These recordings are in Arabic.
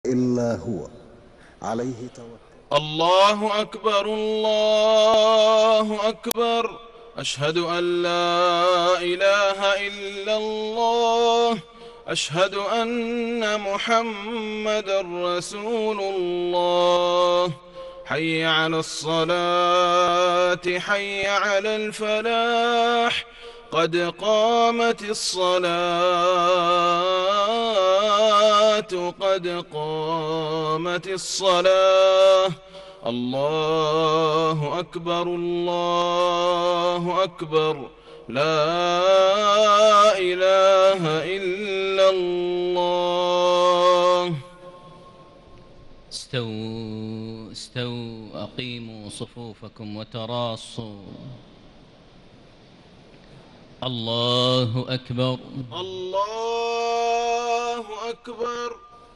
إلا هو عليه توكل. الله أكبر الله أكبر. أشهد أن لا إله إلا الله. أشهد أن محمدًا رسول الله. حي على الصلاة حي على الفلاح. قد قامت الصلاة قد قامت الصلاة. الله أكبر الله أكبر. لا إله إلا الله. استووا استووا، أقيموا صفوفكم وتراصوا. الله أكبر الله أكبر.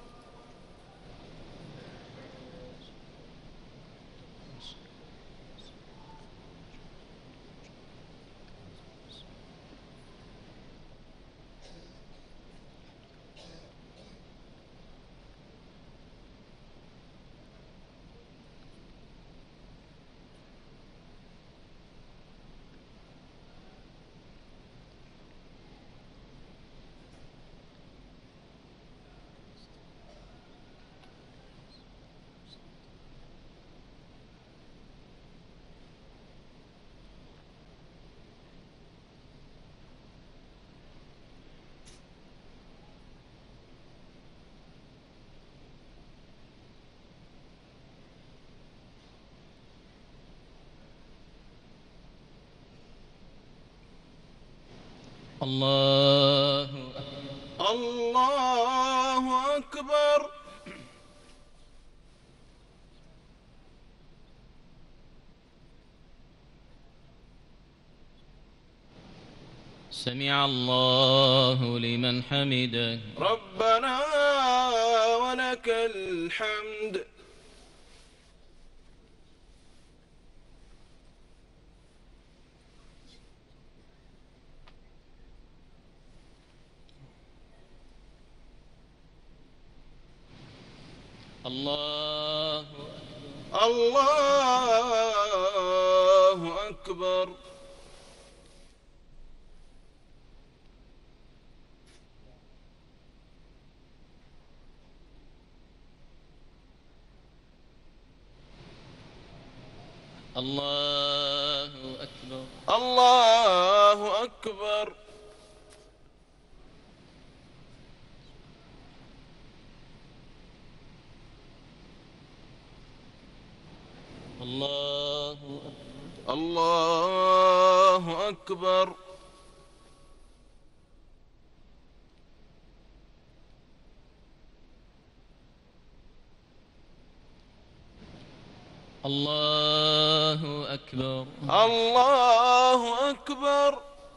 الله الله أكبر. سمع الله لمن حمده. ربنا ولك الحمد. الله الله أكبر. الله أكبر. الله أكبر. الله الله أكبر. الله أكبر. الله أكبر.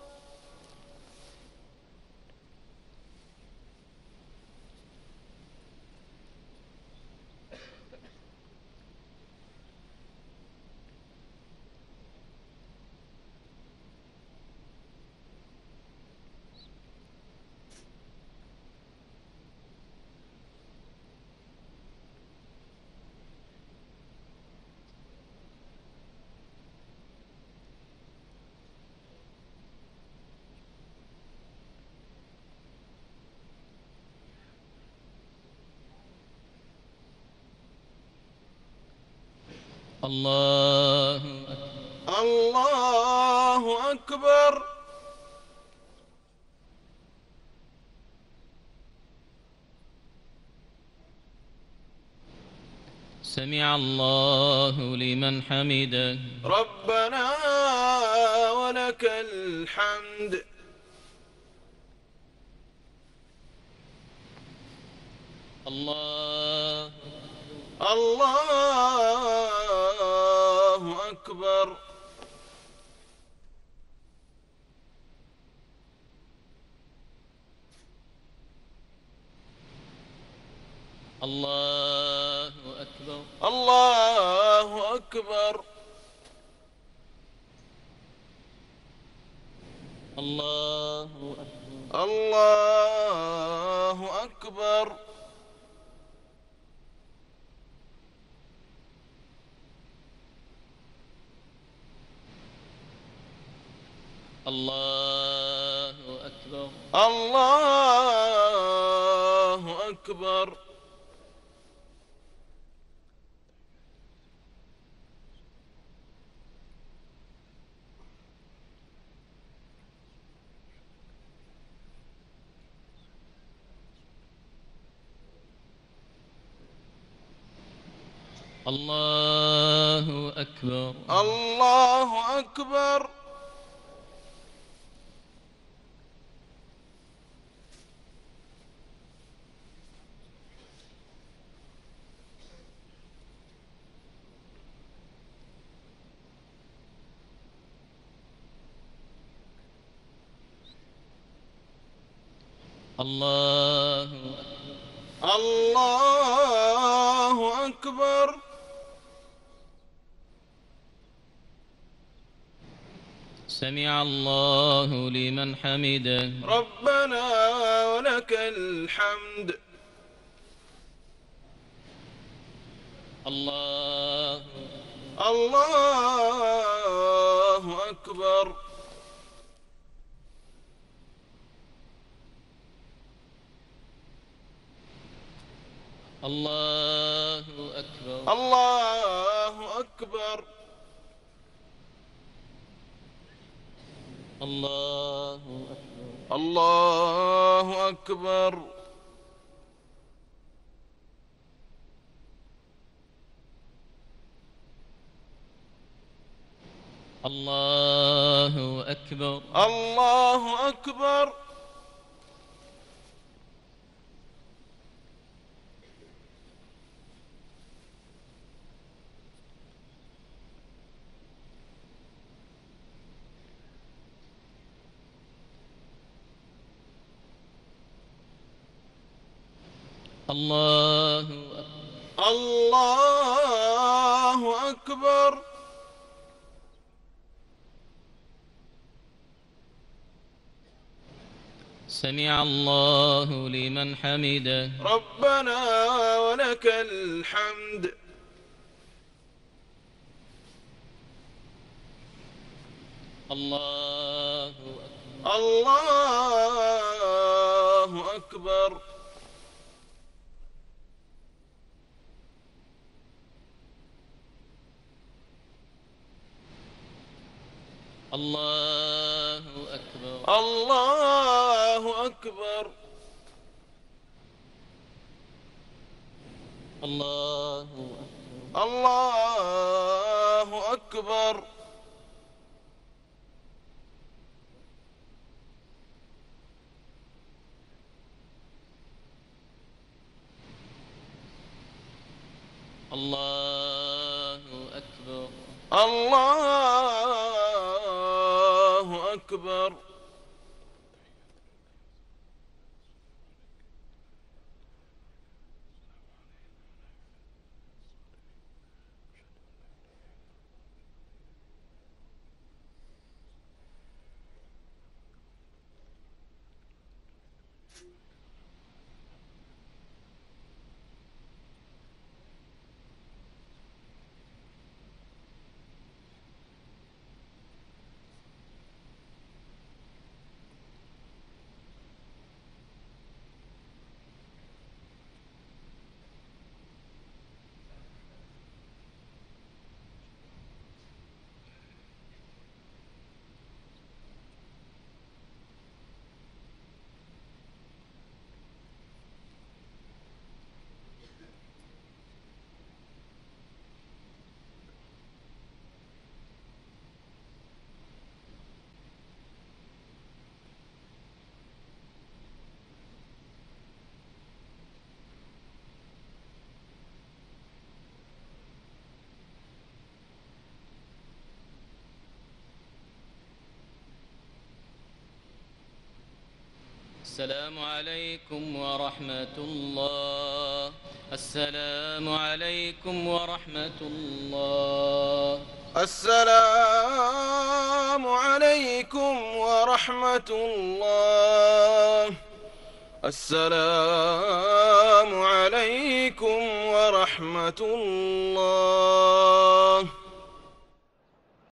الله الله أكبر. سمع الله لمن حمده. ربنا ولك الحمد. الله الله أكبر. الله أكبر. الله أكبر. الله أكبر. الله أكبر. الله أكبر. الله أكبر. الله أكبر. الله أكبر. الله الله أكبر. سمع الله لمن حمده. ربنا ولك الحمد. الله الله أكبر. الله أكبر. الله أكبر. الله أكبر. الله أكبر. الله أكبر. الله أكبر. الله الله أكبر. سمع الله لمن حمده. ربنا ولك الحمد. الله الله أكبر. الله أكبر. الله أكبر. الله الله أكبر. الله أكبر. الله أكبر. السلام عليكم ورحمة الله. السلام عليكم ورحمة الله. السلام عليكم ورحمة الله. السلام عليكم ورحمة الله.